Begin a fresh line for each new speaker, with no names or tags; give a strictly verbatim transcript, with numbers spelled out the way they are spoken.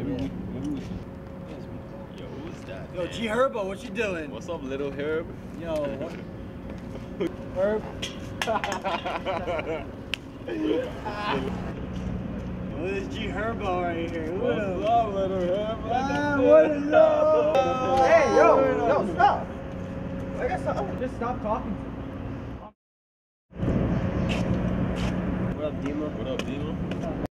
Yo, who's that?
Yo,
man?
G Herbo, what you doing?
What's up, little Herb?
Yo, what? Herb. Well, this is G Herbo right here. What's
up, little Herb?
Ah, what is up?
Hey, yo, yo, stop. I guess stop. Just stop talking to me.
What up, Dima?
What up, Dima?